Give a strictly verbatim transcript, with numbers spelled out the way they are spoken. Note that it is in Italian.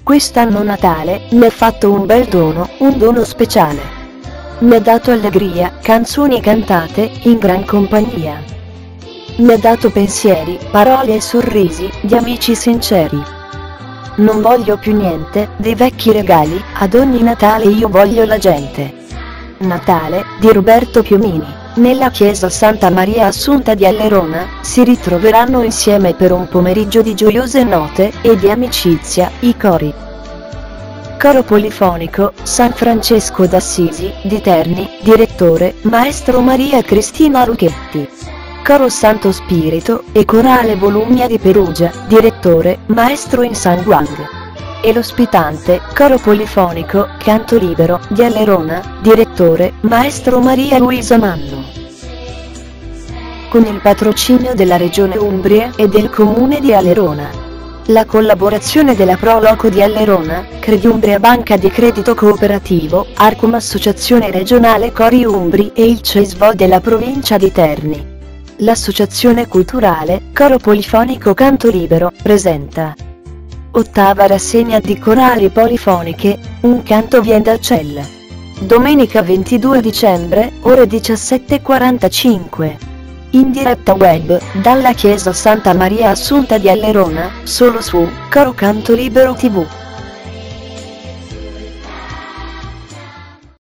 Quest'anno Natale mi ha fatto un bel dono, un dono speciale. Mi ha dato allegria, canzoni cantate, in gran compagnia. Mi ha dato pensieri, parole e sorrisi, di amici sinceri. Non voglio più niente, dei vecchi regali, ad ogni Natale io voglio la gente. Natale, di Roberto Piomini. Nella chiesa Santa Maria Assunta di Allerona, si ritroveranno insieme per un pomeriggio di gioiose note e di amicizia, i cori. Coro polifonico, San Francesco d'Assisi, di Terni, direttore, Maestro Maria Cristina Rucchetti. Coro Santo Spirito, e Corale Volumnia di Perugia, direttore, Maestro Insan Guang. E l'ospitante, Coro polifonico, Canto Libero, di Allerona, direttore, Maestro Maria Luisa Manno. Con il patrocinio della Regione Umbria e del Comune di Allerona. La collaborazione della Pro Loco di Allerona, Crediumbria Banca di Credito Cooperativo, Arcum Associazione Regionale Cori Umbri e il CESVO della provincia di Terni. L'Associazione Culturale, Coro Polifonico Canto Libero, presenta ottava rassegna di corali polifoniche, Un canto vien dal ciel. Domenica ventidue dicembre, ore diciassette e quarantacinque. In diretta web, dalla chiesa Santa Maria Assunta di Allerona, solo su Coro Canto Libero tivù.